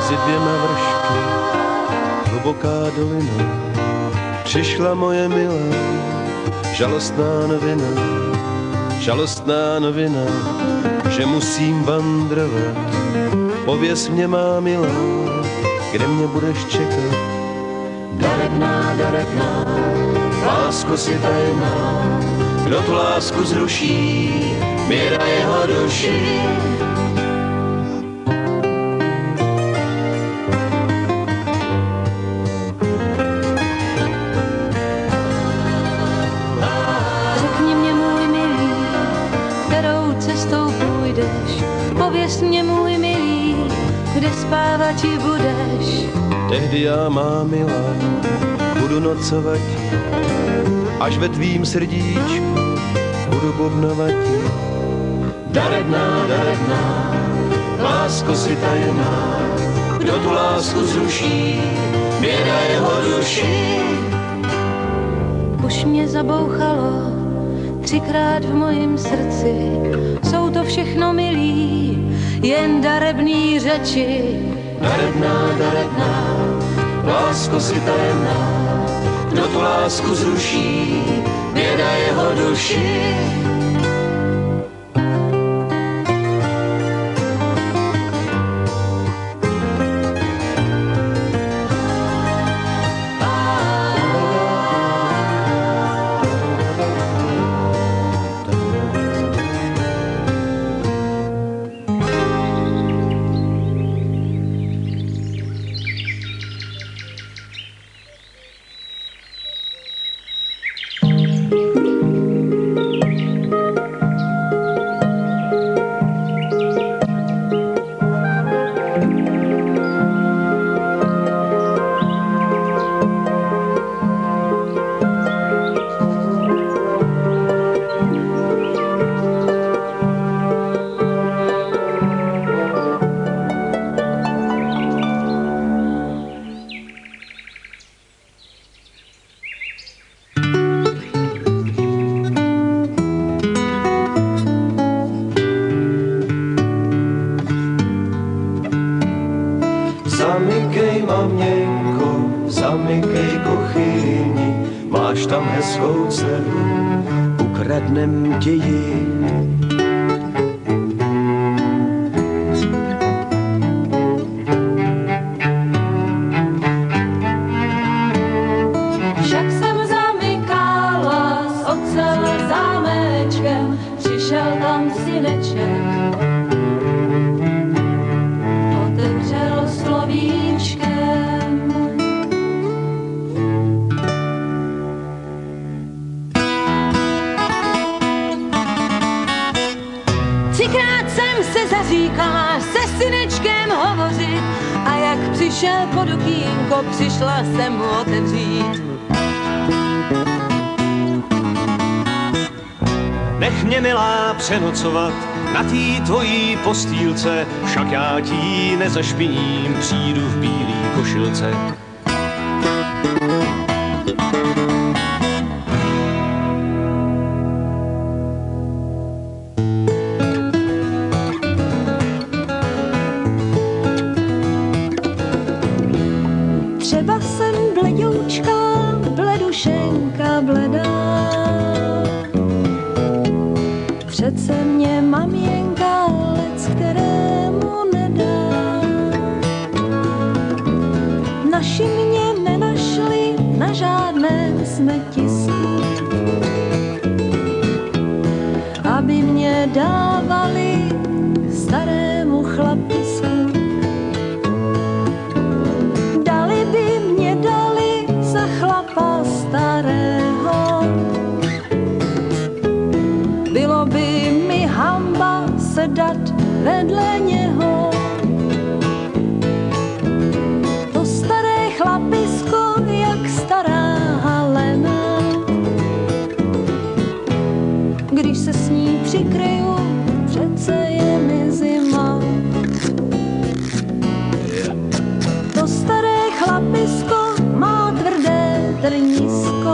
Mezi dvěma vršky hluboká dolina, přišla moje milá, žalostná novina, že musím vandrovat. Pověz mě, má milá, kde mě budeš čekat. Darebná, lásko si tajemná, kdo tu lásku zruší, míra jeho duši. Řekni mě, můj milý, kterou cestou půjdeš, pověz mě, můj milý, kde spávati budeš. Tehdy já, má milá, budu nocovat, až ve tvým srdíčku budu bubnovat. Darebná, lásko si tajemná, kdo tu lásku zruší, běda jeho duši. Už mě zabouchalo 3krát v mojím srdci, jsou to všechno milí, jen darebný řeči. Darebná, lásko si tajemná, kdo tu lásku zruší, běda jeho duši. Zamykej, maměnko, zamykej kuchyni, máš tam hezkou dceru, ukradnem ti ji. Však jsem zamykala s ocel zámečkem, přišel tam syneček, otevřel slovíčkem. Třikrát jsem se zaříkala se synečkem hovořit a jak přišel pod okýnko, přišla jsem mu otevřít. Nech mě, milá, přenocovat na tý tvojí postýlce, však já ti nezašpiním, přijdu v bílý košilce. Třeba jsem bledoučka, bledušenka bledá, přece mě maměnka lec, kterému nedá. Naši mě nenašli na žádném smetisku, aby mě dávali starému chlapisku. Dali by mě dali za chlapa starého, bylo by mi hamba sedat vedle něho. To staré chlapisko, jak stará Halena, když se s ní přikryju, přece je mi zima. To staré chlapisko má tvrdé trnisko,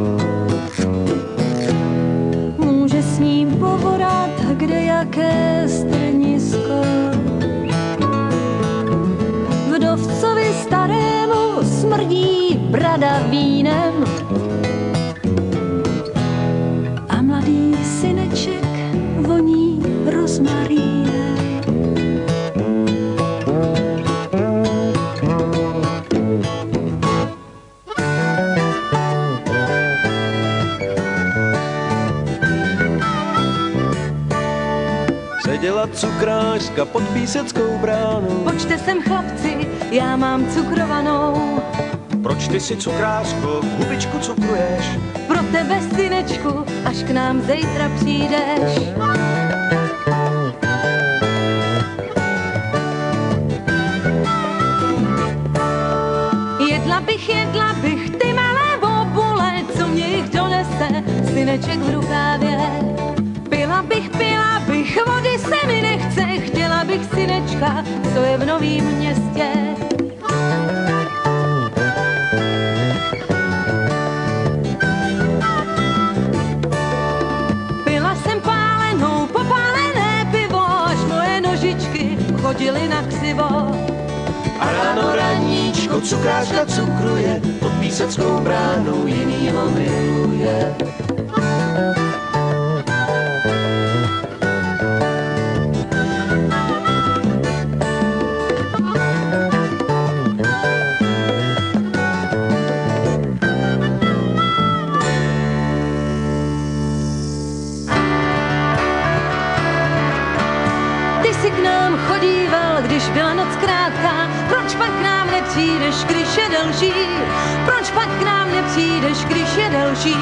může s ním povorat kde jaké strnisko. V brada vínem a mladý syneček voní rozmarínem. Seděla cukrářka pod píseckou bránou. Pojďte sem chlapci, já mám cukrovanou. Proč ty si cukrářko, hubičku cukruješ? Pro tebe, synečku, až k nám zítra přijdeš. Jedla bych ty malé bobule, co mě jich donese syneček v rukávě. Pila bych, vody se mi nechce, chtěla bych synečka, co je v Novým Městě. Pila jsem pálenou, popálené pivo, až moje nožičky chodily na křivo. A ráno raníčko cukrářka cukruje, pod píseckou bránou jinýho miluje. Ty si k nám chodíval, když byla noc krátká, proč pak k nám nepřijdeš, když je delší? Proč pak k nám nepřijdeš, když je delší?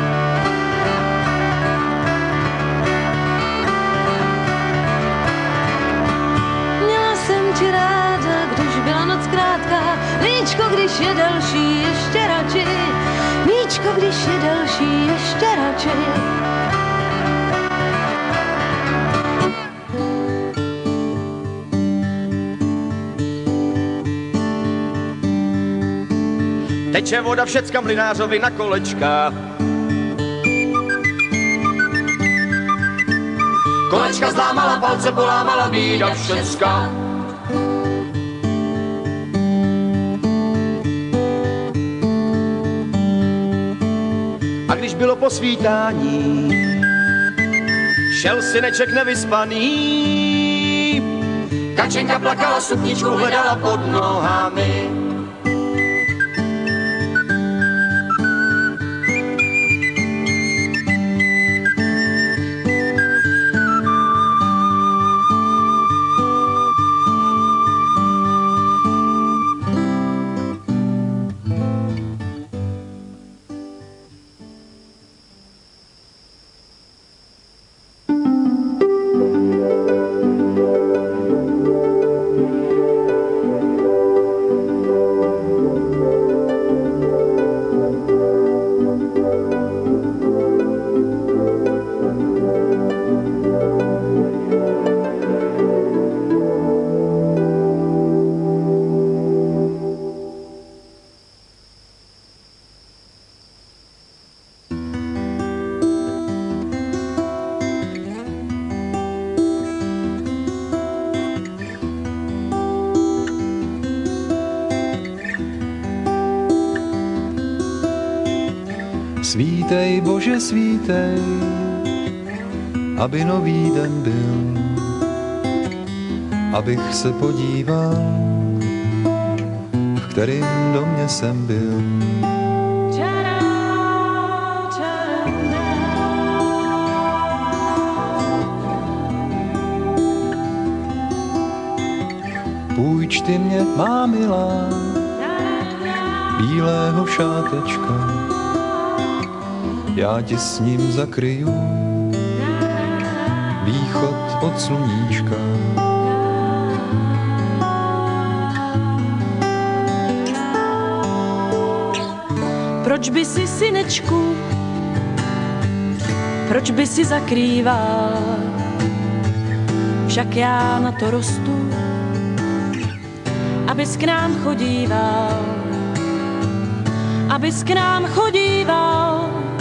Měla jsem ti ráda, když byla noc krátká, víčko, když je delší, ještě radši. Víčko, když je delší, ještě radši. Teče voda všecka mlynářovi na kolečka. Kolečka zlámala, palce polámala, bída všecka. A když bylo po svítání, šel syneček nevyspaný. Kačenka plakala, sukničku hledala pod nohami. Svítej, Bože, svítej, aby nový den byl, abych se podíval, v kterým domě jsem byl. Půjč ty mě, má milá, bílého šátečka, já ti s ním zakryju východ od sluníčka. Proč by si, synečku, proč by si zakrýval, však já na to rostu, abys k nám chodíval, abys k nám chodíval.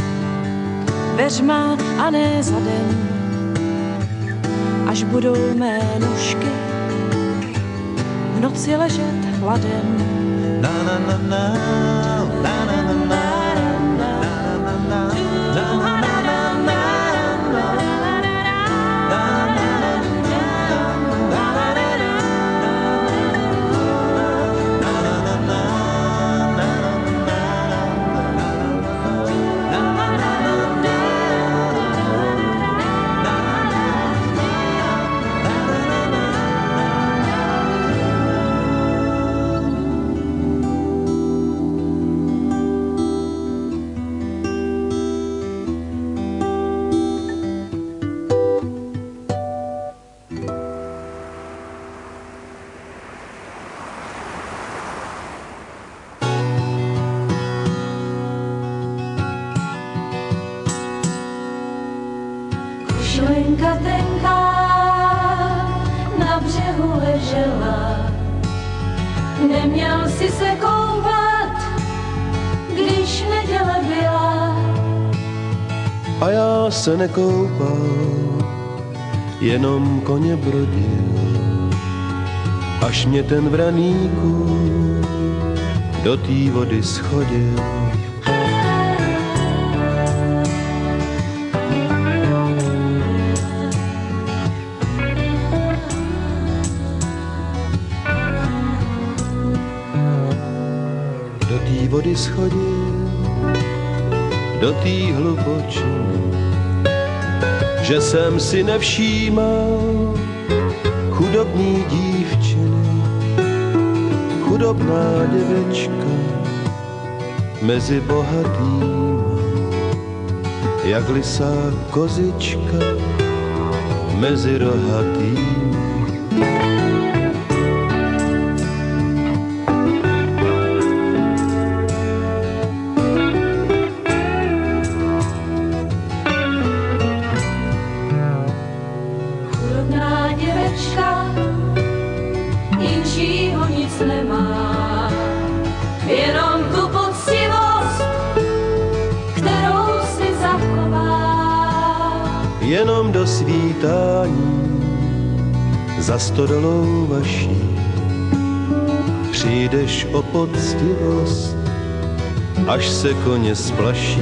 Veřma a ne zadem, až budou mé nožky v noci ležet hladem. Na na na na Šlenka tenká na břehu ležela, neměl si se koupat, když neděle byla. A já se nekoupal, jenom koně brodil, až mě ten vraníku do té vody schodil. Vody schodil do té hlubočiny, že jsem si nevšímal chudobný dívčiny. Chudobná děvečka mezi bohatýma, jak lisá kozička mezi rohatýma. Jenom do svítání za stodolou vaší přijdeš o poctivost, až se koně splaší.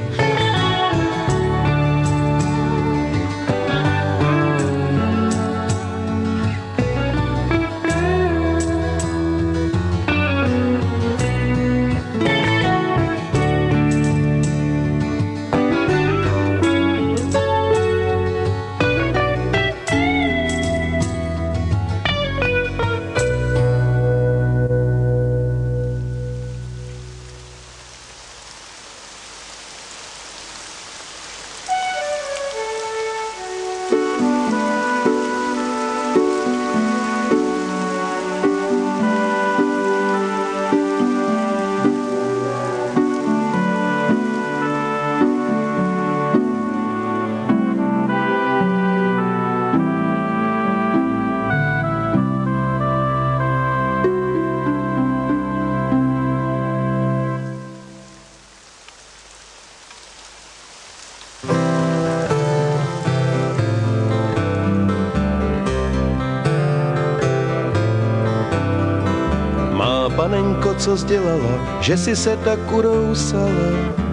Panenko, co sdělala, že si se tak urousala?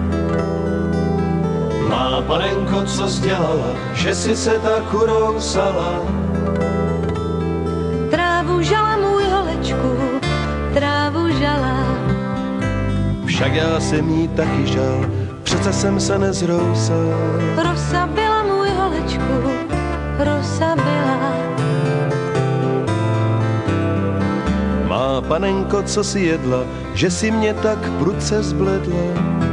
Má panenko, co sdělala, že si se tak urousala? Trávu žala, můj holečku, trávu žala. Však já jsem jí taky žal, přece jsem se nezrousal. Rosa byla, můj holečku, rosa byla. Má panenko, co si jedla, že si mě tak prudce zbledla?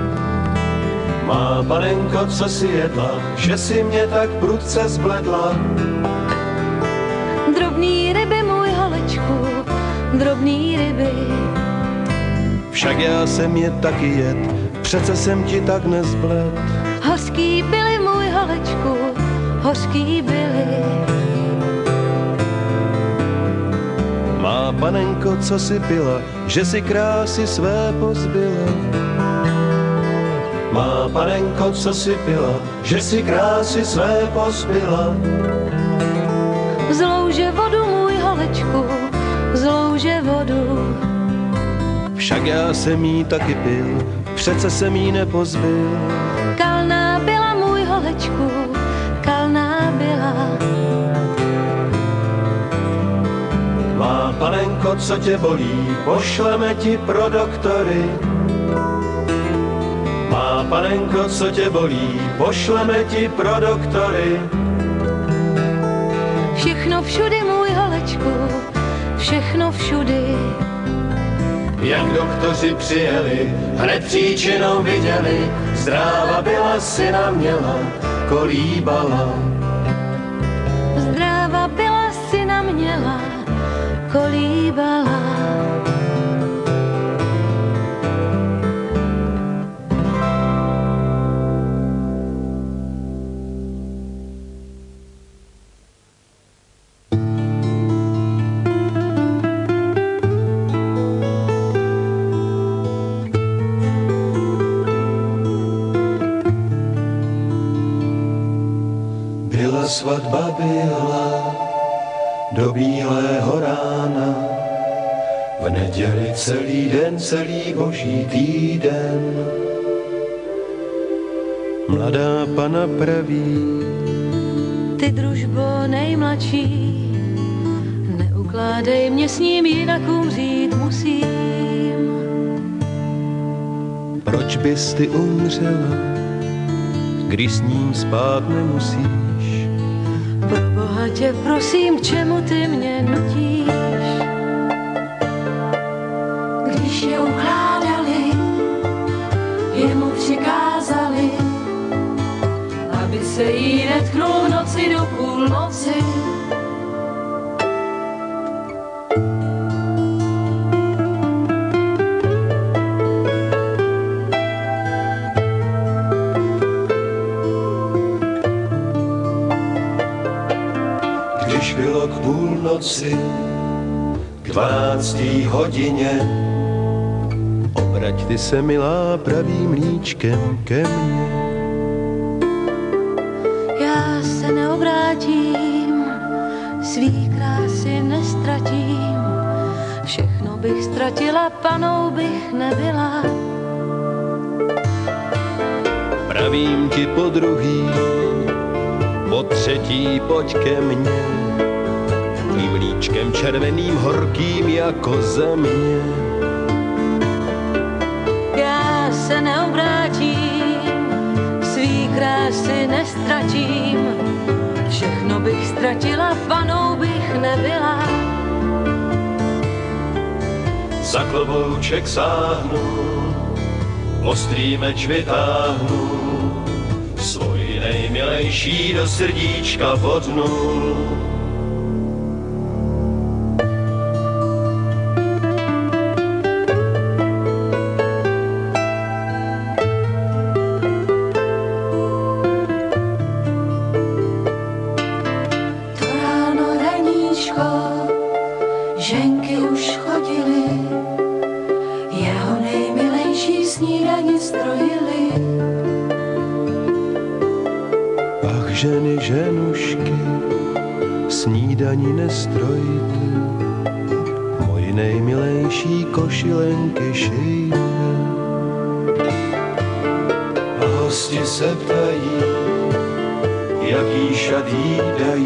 Má panenko, co si jedla, že si mě tak prudce zbledla? Drobný ryby, můj holečku, drobný ryby. Však já jsem je taky jet, přece jsem ti tak nezbled. Hořký byly, můj holečku, hořký byly. Má panenko, co si pila, že si krásy své pozbyla? Má panenko, co si pila, že si krásy své pozbyla? Z louže vodu, můj holečku, z louže vodu. však já jsem jí taky pil, přece jsem jí nepozbyl. Kalná byla můj holečku, kalná byla. Má panenko, co tě bolí, pošleme ti pro doktory. Má panenko, co tě bolí, pošleme ti pro doktory. Všechno všudy můj holečku, všechno všudy. Jak doktoři přijeli, hned příčinou viděli, zdráva byla, syna měla, kolíbala. Zdráva byla, syna měla, kolíbala. Svatba byla do bílého rána, v neděli celý den, celý boží týden. Mladá pana praví, ty družbo nejmladší, neukládej mě s ním, jinak umřít musím. Proč bys ty umřela, když s ním spát nemusíš? Pro Boha tě prosím, k čemu ty mě nutíš? Když je ukládali, jemu přikázali, aby se jí netknul v noci do půlnoci. Bylo k půlnoci, k 12. hodině, obrať ty se, milá, pravým líčkem ke mně. Já se neobrátím, svý krásy nestratím, všechno bych ztratila, panou bych nebyla. Pravím ti podruhý, po třetí pojď ke mně, tvým líčkem červeným, horkým jako země. Já se neobrátím, svý krásy nestratím, všechno bych ztratila, panou bych nebyla. Za klobouček sáhnu, ostrý meč vytáhnu, svůj nejmilejší do srdíčka vodnu. Ženky už chodily, jeho nejmilejší snídani strojily. Ach, ženy, ženušky, snídani nestrojte, moji nejmilejší košilenky šijte. A hosti se ptají, jaký šat jí dají.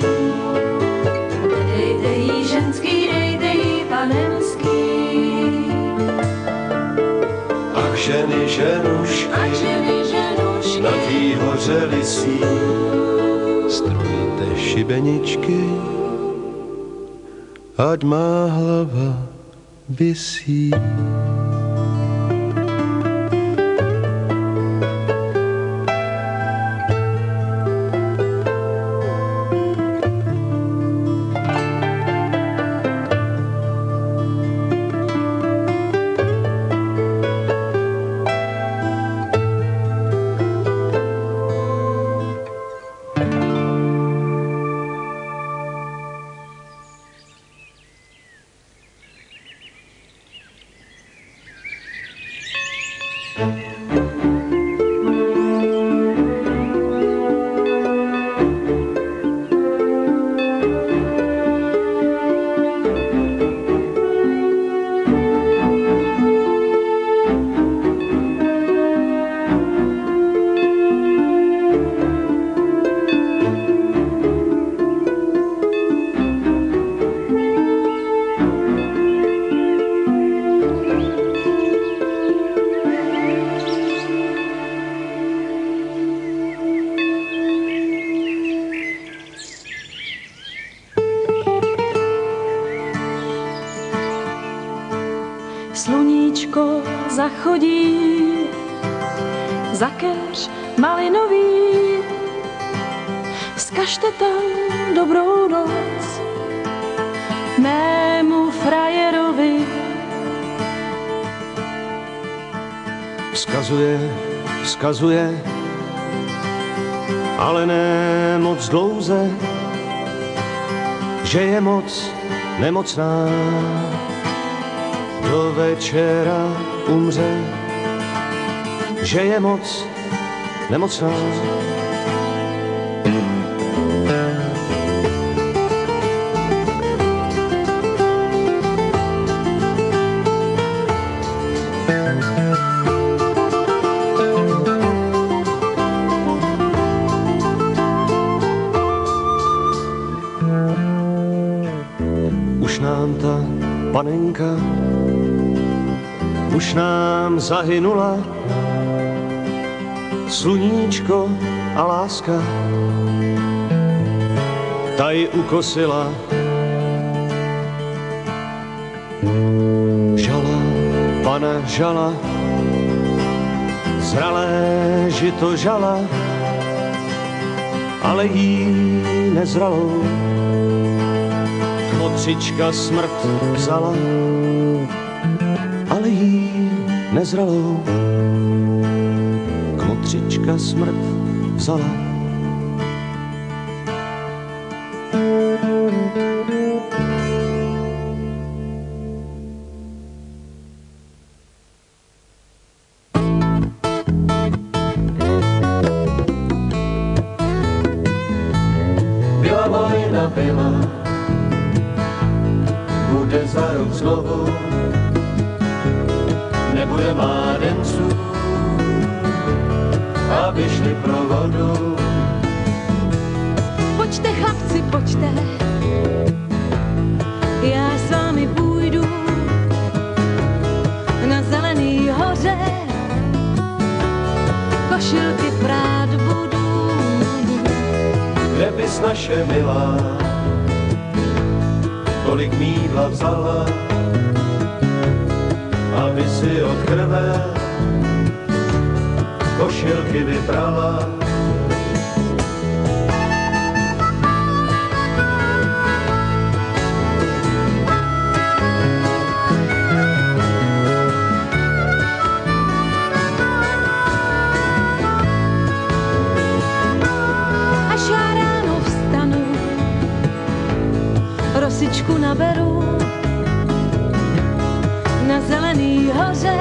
Dejte jí ženský, dejte jí panenský. Ach, ženy, ženušky, na tý hoře lisí, strojte šibeničky, ať má hlava visí. sluníčko zachodí, za keř malinový, vzkažte tam dobrou noc mému frajerovi. Vzkazuje, ale ne moc dlouze, že je moc nemocná, do večera umře, že je moc nemocná. Už nám ta panenka, už nám zahynula, sluníčko a láska, ta ji ukosila. Žala, pana žala, zralé žito žala, ale jí nezralou kmotřička smrt vzala, ale jí nezralou kmotřička smrt vzala. Byla vojna, byla, bude za rok znovu, nebude mládenců, aby šli pro vodu. Pojďte chlapci, pojďte, já s vámi půjdu na zelený hoře, košilky prát budu. Kde bys naše milá tolik mýdla vzala, aby si od krve košilky vyprala. Až já ráno vstanu, rosičku naberu na zelený hoře,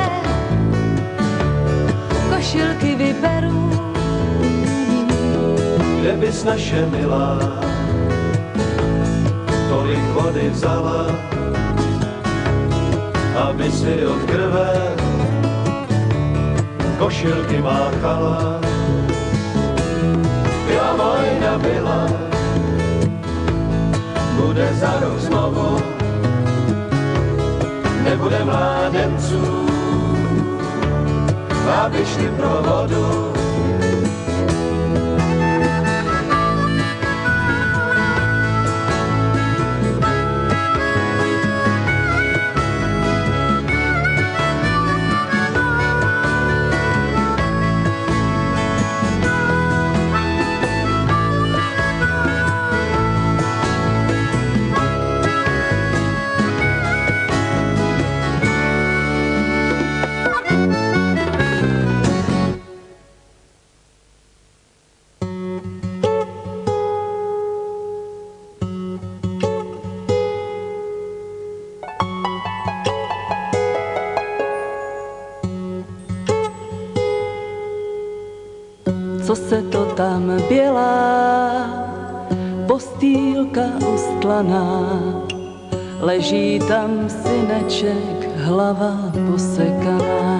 košilky vyberu. Kde bys naše milá tolik vody vzala, aby si od krve košilky máchala. Byla vojna, byla, bude za rok znovu, nebude mládenců, aby šli pro vodu. Co se to tam bělá, postýlka ustlaná, leží tam syneček, hlava posekaná.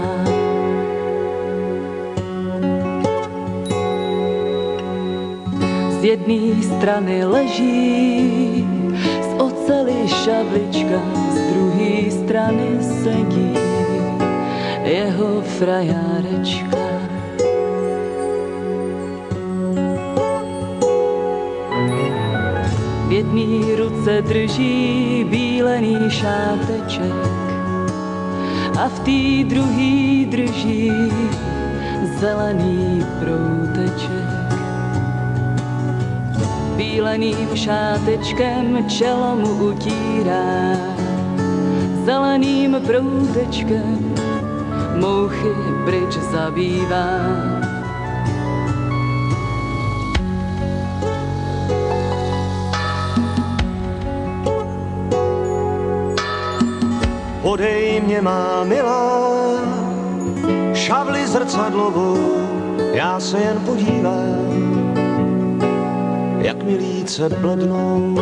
Z jedné strany leží z oceli šablička, z druhé strany sedí jeho frajárečka. V jedné ruce drží bílený šáteček a v té druhý drží zelený prouteček. Bíleným šátečkem čelo mu utírá, zeleným proutečkem mouchy pryč zabývá. Podej mě, má milá, šavli zrcadlovou, já se jen podívám, jak mi líce blednou.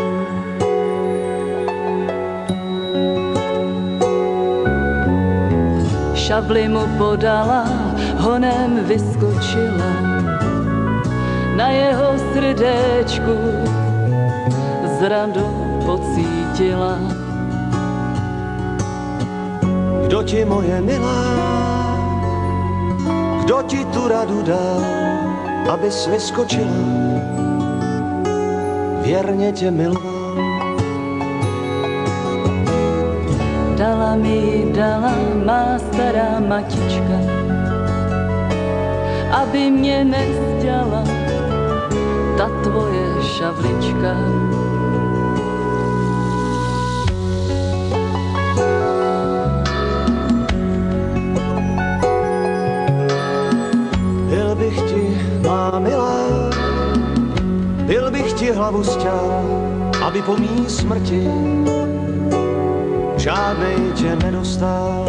Šavli mu podala, honem vyskočila, na jeho srdéčku zradu pocítila. Kdo ti, moje milá, kdo ti tu radu dal, abys vyskočila, věrně tě miloval. Dala mi, dala má stará matička, aby mě nevzděla ta tvoje šavlička. Byl bych ti, má milá, byl bych ti hlavu sťal, aby po mý smrti žádnej tě nedostal.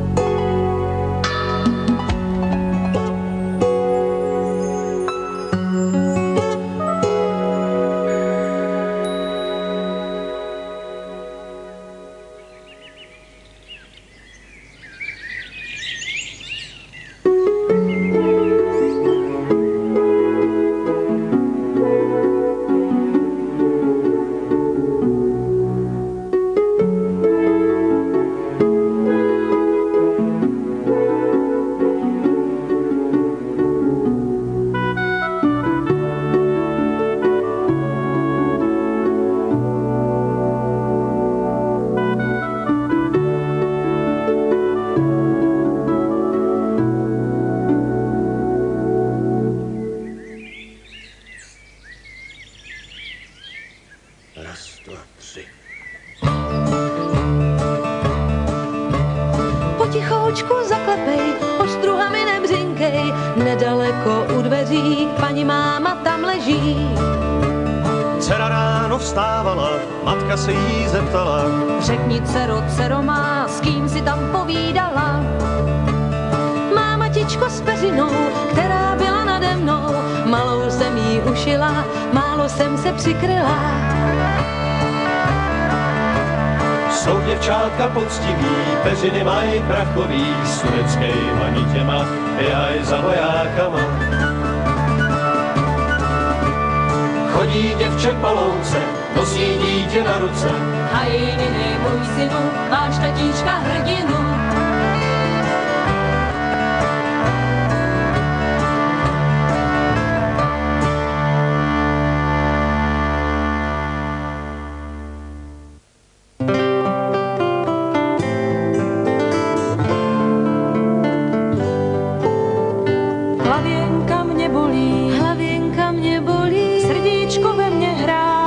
Potichoučku zaklepej, ostruhami nebřinkej, nedaleko u dveří paní máma tam leží. Dcera ráno vstávala, matka se jí zeptala, Řekni, dcero má, s kým si tam povídala? Má matičko s peřinou, která byla nade mnou, malou jsem jí ušila, málo jsem se přikryla. jsou děvčátka poctivý, peřiny mají prachový, sudeckejma nitěma, jaj za vojákama. Chodí děvče po louce, nosí dítě na ruce. Hajiny, můj synu, máš tatíčka hrdinu. Hlavěnka mě bolí, srdíčko ve mně hrá,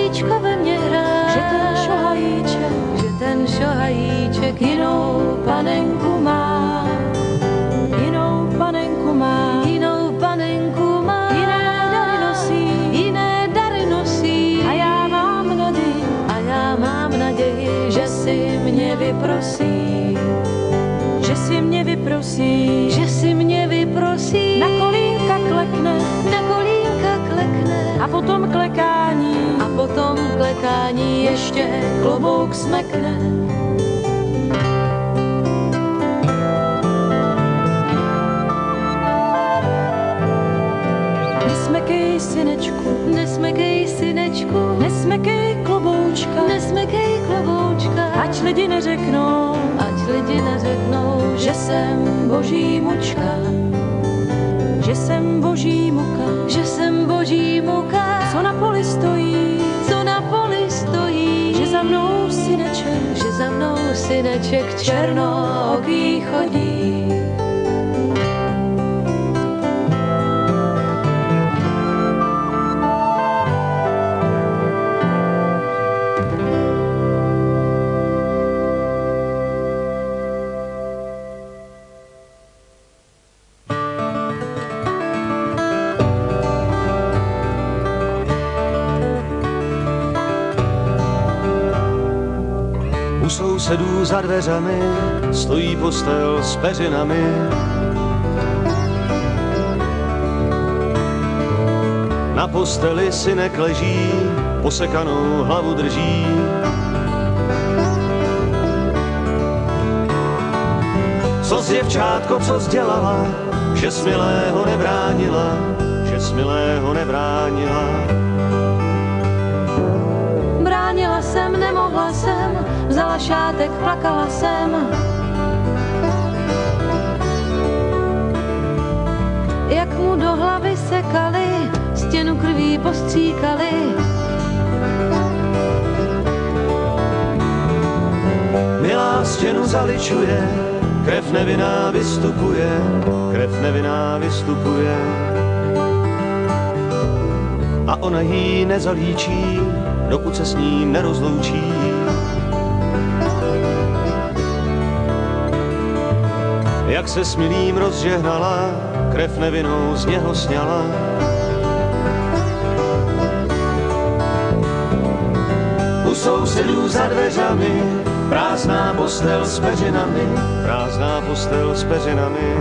že ten šohajíček jinou panenku má, jiné dary nosí, a já mám naději, že si mě vyprosí, na kolínka klekne, a potom klekání ještě klobouk smekne. Nesmekej synečku, Nesmekej kloboučka, ať lidi neřeknou, že jsem boží mučka, že jsem boží muka, co na poli stojí, že za mnou syneček, syneček černooký chodí. Sousedů za dveřami stojí postel s peřinami. Na posteli synek leží, posekanou hlavu drží. Co z děvčátko, co zdělala, že smilého nebránila, že smilého nebránila. Bránila jsem, nemohla jsem, vzala šátek, plakala jsem. Jak mu do hlavy sekali, stěnu krví postříkali. Milá stěnu zaličuje, krev nevinná vystupuje, krev nevinná vystupuje. A ona jí nezalíčí, dokud se s ním nerozloučí. Jak se s milým rozžehnala, krev nevinnou z něho sňala. U sousedů za dveřami prázdná postel s peřinami, prázdná postel s peřinami.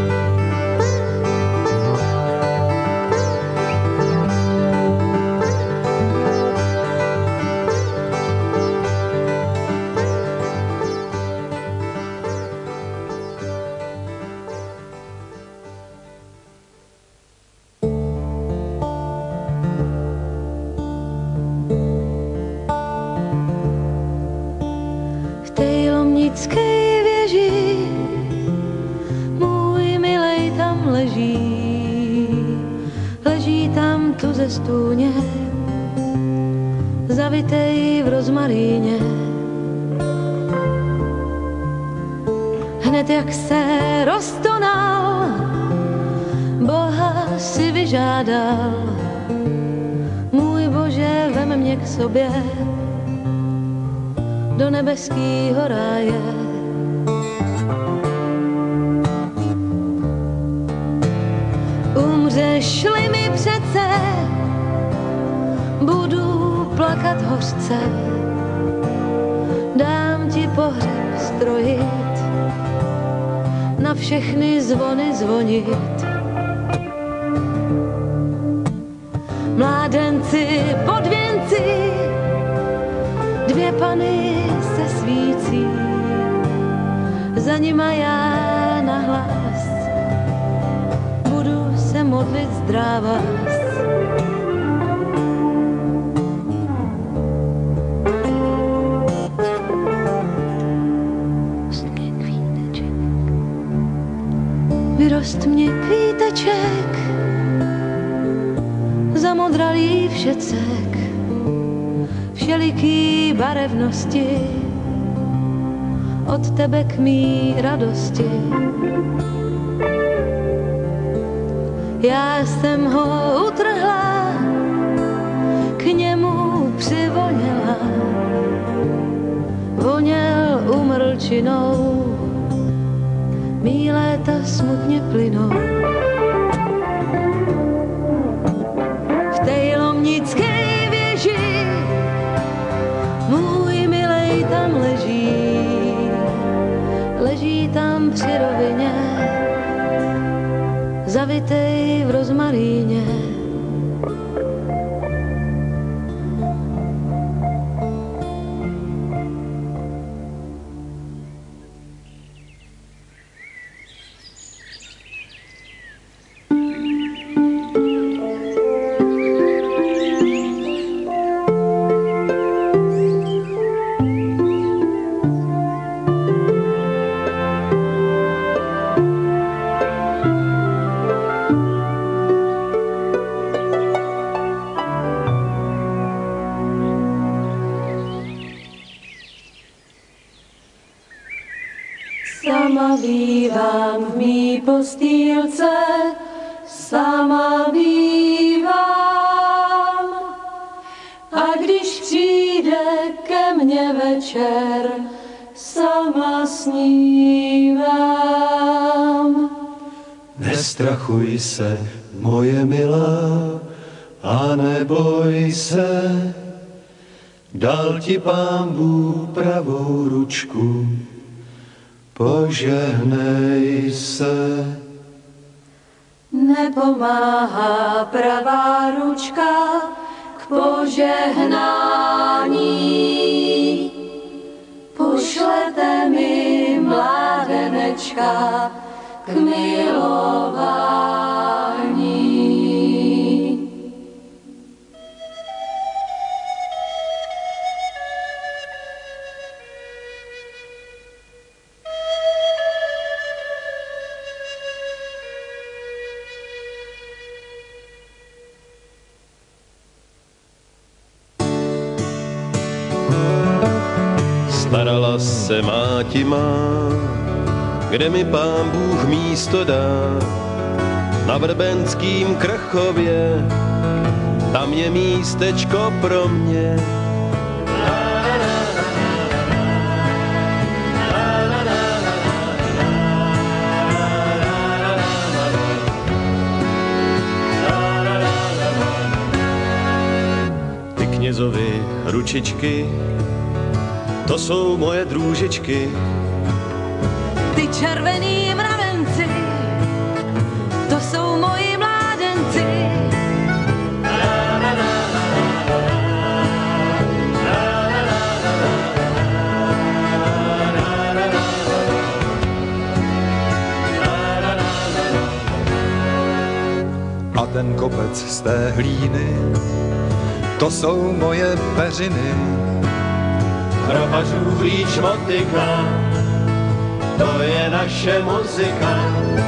Stůně, zavitej v rozmaríně. Hned jak se roztonal, Boha si vyžádal. Můj Bože, vem mě k sobě do nebeskýho ráje. Umřeš-li mi přece, budu plakat hořce, dám ti pohřeb strojit, na všechny zvony zvonit. Mládenci pod věnci, dvě pany se svící, za nima já nahlas budu se modlit zdrávas. Vyrost mě kvíteček, zamodralý všecek, všeliký barevnosti, od tebe k mý radosti. Já jsem ho utrhla, k němu přivoněla, voněl umrlčinou, mý léta smutně plynou. V tej lomnickej věži můj milej tam leží, leží tam při rovině, zavitej v rozmaríně. Sama bývám v mý postýlce, sama bývám. A když přijde ke mně večer, sama snívám. Nestrachuj se, moje milá, a neboj se, dal ti Pán Bůh pravou ručku, požehnej se. Nepomáhá pravá ručka k požehnání. Pošlete mi mládenečka k milování. Starala se máti má, kde mi Pán Bůh místo dá. Na Vrbenským Krchově, tam je místečko pro mě. Ty knězovi ručičky, to jsou moje drůžičky. Ty červený mravenci, to jsou moji mládenci. A ten kopec z té hlíny, to jsou moje peřiny. Hrabařův líč motika, to je naše muzika.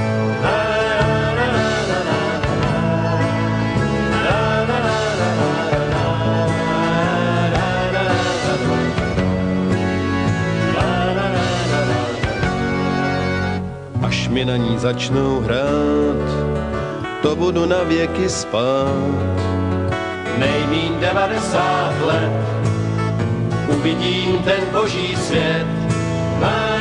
Až mi na ní začnou hrát, to budu na věky spát. Nejmíň 90 let, uvidím ten boží svět.